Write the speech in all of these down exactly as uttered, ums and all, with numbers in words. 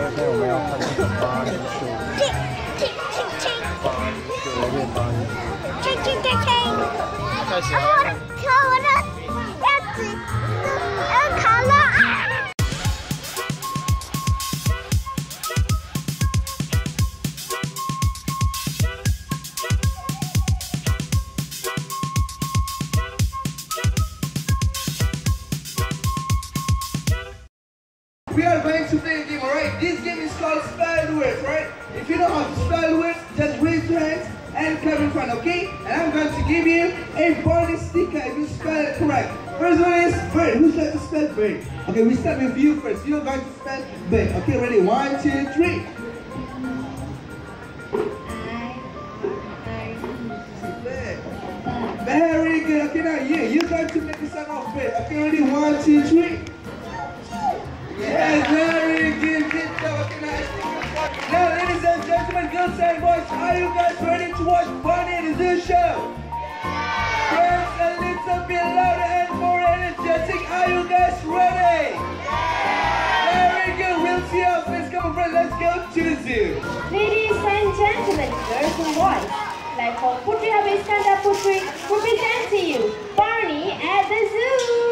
现在我们要看那个巴黎树，巴黎树，有点巴黎树。开始。 可我的鸭子，呃，卡了啊！ We are going to play a game, alright? This game is called Spell Words, right? If you know how to spell words, just raise your hands and come in front, okay? And I'm going to give you a bonus sticker if you spell it correct. First one is bird. Who's going to spell bird? Okay, we start with you first. You're going to spell bird. Okay, ready? One, two, three. Very good. Okay, now you. You're going to make the sound of bird. Okay, ready? One, two, three. Yes, very good, good job. Okay, now, now, ladies and gentlemen, girls and boys, are you guys ready to watch Barney and the Zoo show? Yes, a little bit louder and more energetic. Are you guys ready? Very good. We'll see our face. Come on, friend. Let's go to the zoo. Ladies and gentlemen, girls and boys, like for Putri Habis Kanda Putri, we present to you Barney at the Zoo.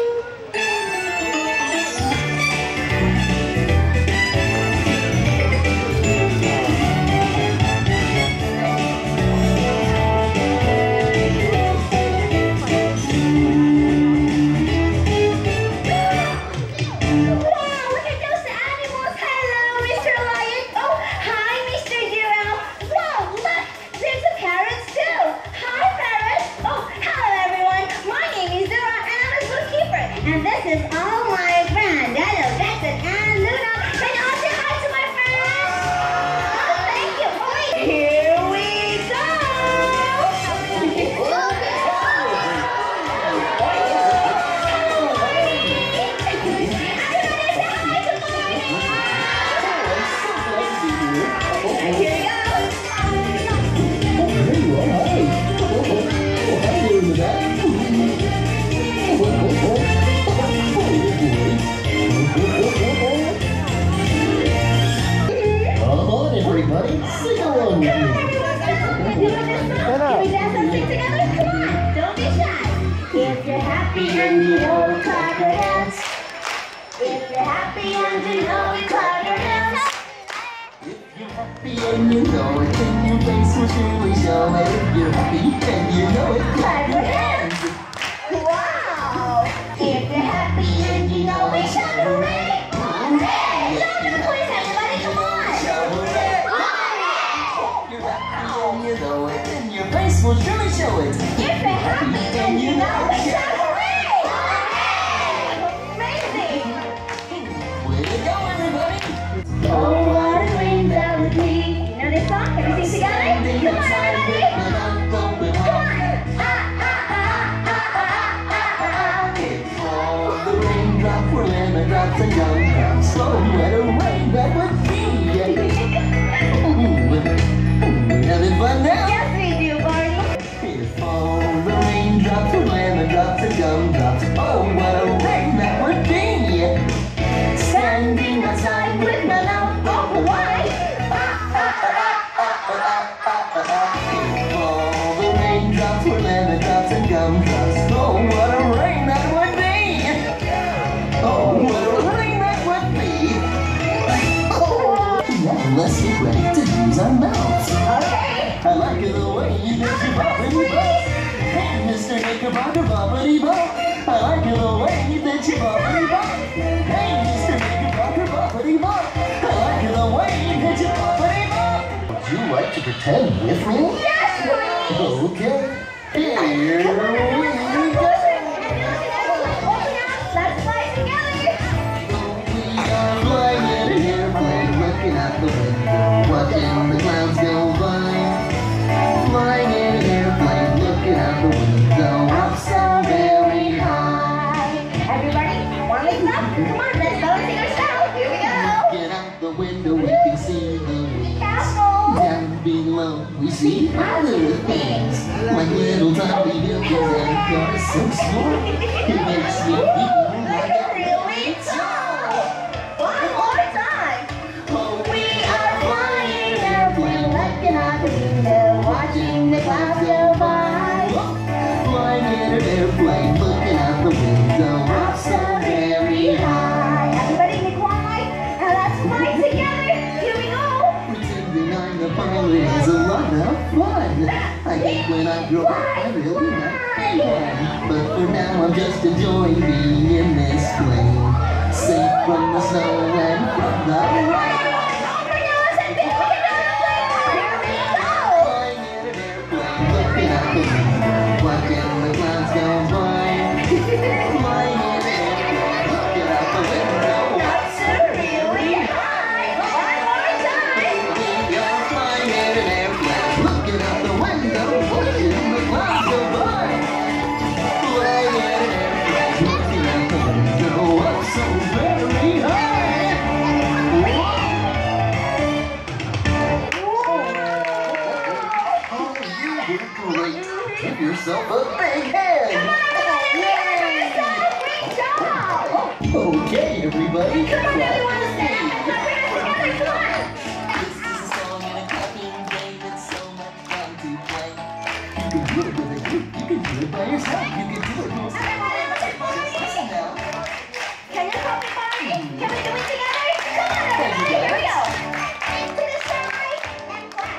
And this is all my friends, Hello, Jackson and Luna. Can you all say hi to my friends? Oh, thank you. Oh, wait. Here we go. Here we go. Everybody, sing along with me. Come on, everyone, we're doing this song. Can we dance and sing together? Come on, don't be shy. If you're happy and you know it, clap your hands. If you're happy and you know it, clap your hands. If you're happy and you know it, then your face will surely show it. If you're happy and you know it, clap your hands. Wow! If you're happy and you know it, shout hooray! Hooray! Louder, please, everybody, come on! Shout hooray! If you're happy and you know it, then your face will surely show it. If you're happy and you know it, shout hooray! Hooray! Amazing! Way to go, everybody! Oh, what a dream that would be. You know this song? Can we sing together? Come on, everybody! Come on! Ah, ah, ah, ah, ah, ah, ah. If all the raindrops were lemon drops and gumdrops, oh, what a rain that would be! Ooh, we're having fun now! Yes, we do, Barney. If all the raindrops were lemon drops and gumdrops, oh, what a rain that would be! Standing outside with my mouth open wide. Ah, ah, ah, ah, ah, ah, ah. If all the raindrops were lemon drops and gumdrops, oh, what a rain that would be! Oh, what a rain that would be! Oh, now let's get ready to use our mouths. Okay. I like it the way you make your boppity bop. Hey, Mister Knickerbocker boppity bop. I like it the way you make your boppity bop. Hey, Mister Knickerbocker boppity bop. I like it the way you make your boppity bop. Would you like to pretend with me? Yes, please. Okay. Here we go. Let's fly together. We are flying in an airplane, looking out the window, watching the clouds go by. Flying in an airplane, looking out the window, up so very high. Everybody, one leg up. Come on, let's go and sing our song. Here we go. Looking out the window, we can see the wings. Careful. Down below, we see other things, like little tiny buildings and cars so small. It makes me feel like Like a really tall. One more time. oh, I think when I grow up, I really might. Yeah. But for now, I'm just enjoying being in this plane, safe from the snow and from the rain. Flying in an airplane, looking at the moon, watching the clouds go by. Flying in an airplane, looking out the window. That's really high. One more time. You're flying in an airplane, looking out the window, watching the clouds go by. Flying in an airplane, looking out the window, up so very high. Oh, you did great. Give yourself a big hand. Okay, everybody. Come on, everyone, stand up. Put your hands together. Come on. This is a song and a clapping game. It's so much fun to play. You can do it with a group. You can do it by yourself. You can do it most Everybody, listen now. Can you help me, Barney? Can we do it together? Come on, everybody. Here we go. Into the sky and clap.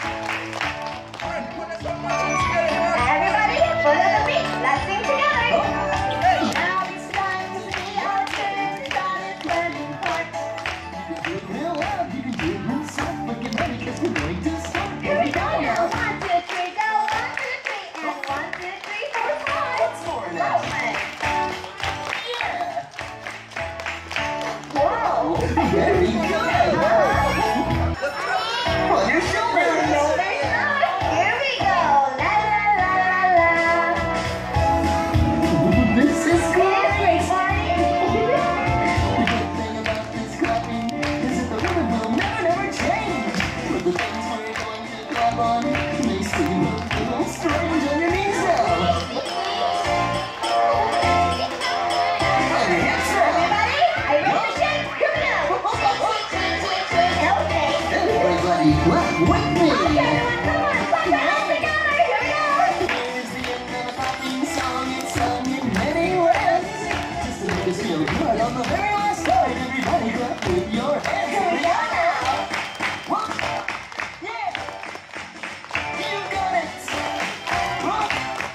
Everybody, follow the beat. Let's sing together. Now it's time to be our turn. Start it learning part. You can do it real loud. You can do it real soft. But get ready because we're going to start. Here we go now. One, two, three, go. One, two, three, and one, two, three, four, five. Once more now. Whoa. Very good. On your shoulders. Here we go. La la la la la. This is great. Great, Barney. The good thing about this clapping is that the rhythm will never, never change. But the things we're going to clap on may seem a little strange on your knees now. And hips now. Everybody, are you ready to shake? Here we go. Okay. Everybody clap with me. Okay, everyone, come on. Clap your hands together. Here we go. Here's the end of a clapping song. It's sung in many ways. Just to make us feel good on the very last line, everybody clap with your hands. Here we go now. One. Yeah. You got it. One.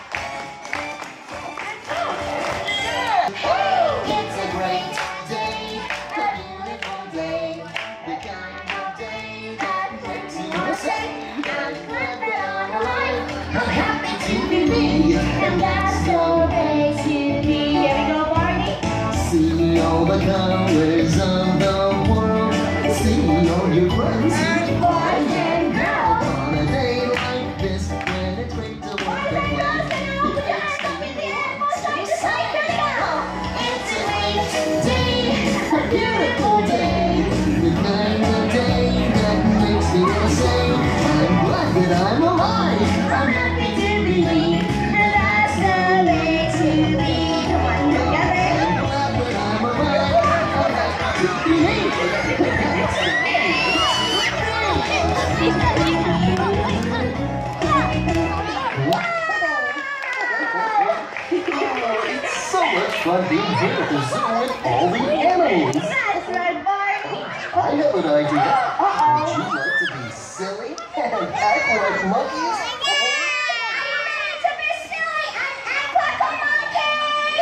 Yeah. It's a great day, a beautiful day, the kind of day that makes you say, I'm glad that I'm alive, I'm happy to be me, and that's the way to be. Here we go, Barney. See all the colors of the world, see all your friends, boys and girls. On a day like this, when it's great to work Boys and and girls, play, stand up, put your hands up in the air, both sides to side. Here we go. it's a great day, a beautiful day, the kind of day that makes me want to say, I'm glad that I'm alive, I'm happy to be me, And that's the way to be. Come on, together. I'm glad that I'm alive, I'm happy to be me. It's so much fun being here at the zoo with all the animals. That's right, Barney. I have an idea. Uh-oh. Would you like to be silly and act like monkeys? Yeah, I'm ready to be silly and act like a monkey.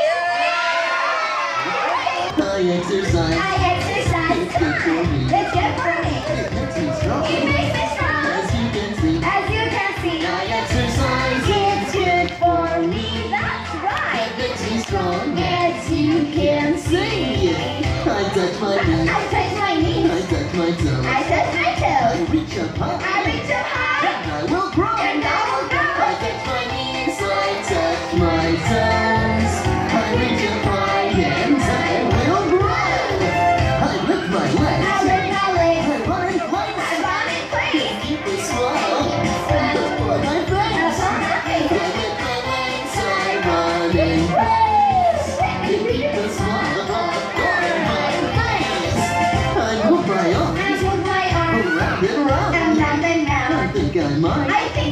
I exercise. I exercise. It's good for me. It's good for me. It makes me strong. It makes me strong. As you can see, As you can see, I exercise. it's good for me. That's right. It makes me strong. As you can see, I touch my knees. I touch my knees. I touch my toes. I touch my I toes. reach up high. I reach up high. I will grow. And I will I grow. touch my knees. I touch my toes. I reach up high and I will grow. I lift my legs. I lift my legs. I run in place. I run in place. Keep a smile. Upon my face. Upon my face. I lift my legs. I run in place. Keep a smile upon my face. I move my arms I move my arms around and around. and round and I round. think I might I think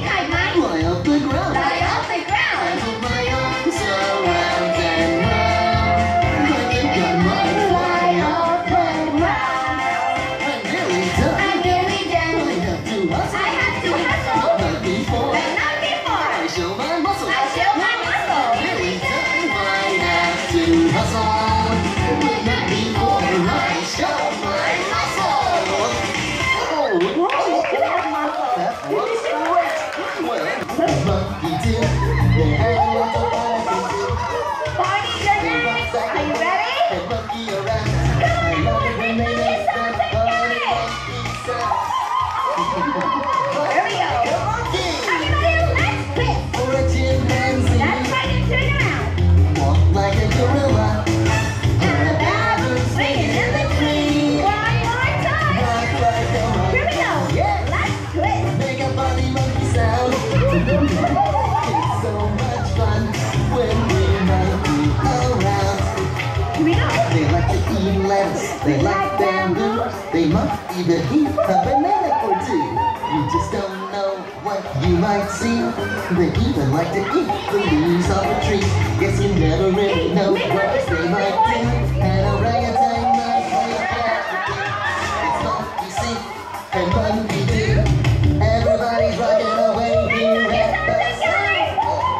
They like bamboo. They might even eat a banana or two. You just don't know what you might see. They even like to eat the leaves of a tree. Guess you never really know what they might do. An orangutan might play African. It's monkey see and monkey do. Everybody's rocking away here at the side.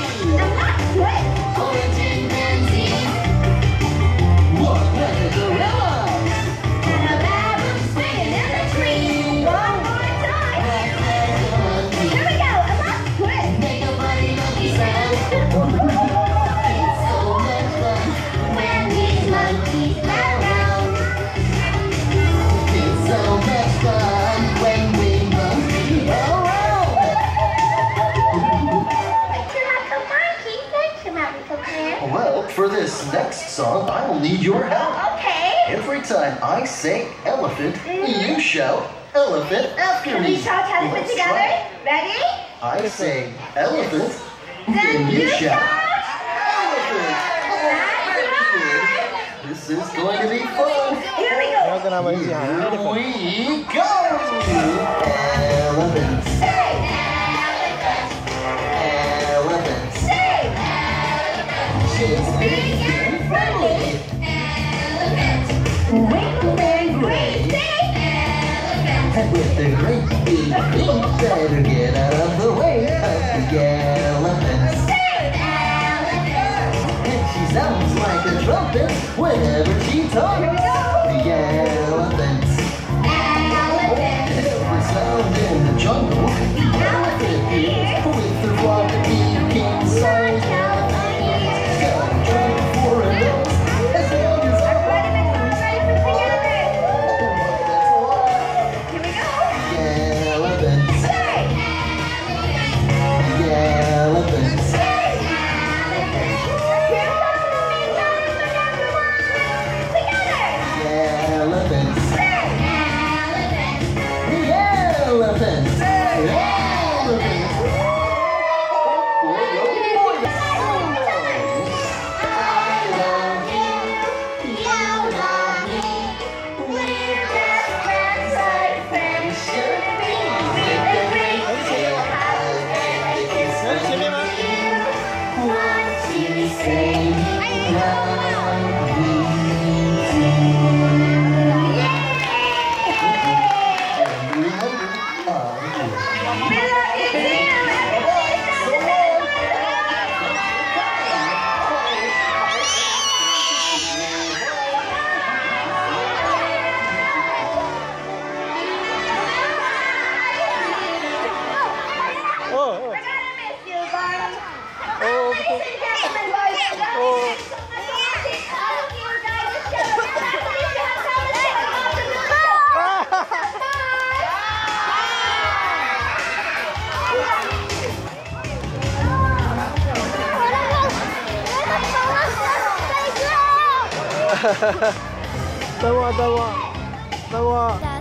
Orange chimpanzee. Walk like a gorilla. And a baboon swinging in the tree. One more time. Here we go. A last twist. Make a funny monkey sound. It's so much fun when these monkeys bow round. It's so much fun when we monkey around. Well, for this next song, I will need your help. Okay. Every time I say elephant, Mhm. you shout elephant after Can me. we shout elephant Let's together? try. Ready? I say elephant, Then you shout. elephant. Oh, this is going to be fun. Here we go. Yang kenapa isi Here elephant? we go. Elephant, Say. elephant. Say. She's big and friendly. Wrinkle and great. Say. And with the great big feet, better get out of the way of the elephant. Say. And she sounds like a trumpet whenever she talks. The elephant. Every sound in the jungle, the elephant hears with the flock of peking size. Got a trunk for a nose, as long as I Everybody make some noise together. Here we go. The elephant. Say. The elephant. Say. Here's some amazing sounds for everyone. Together. The elephant. Say. The elephant. The elephant. Boy, oh boy. I love you. You love me. We're best friends like friends should be. With a great deal of house and a kiss Dari sini mas. want to say you love me Oh, oh. We're gonna miss you, Barney. Oh, Ladies and gentlemen, boys and girls, Oh. thanks so much for watching all of you guys' show. Now, please have some of the show. Tawa, tawa. Tawa.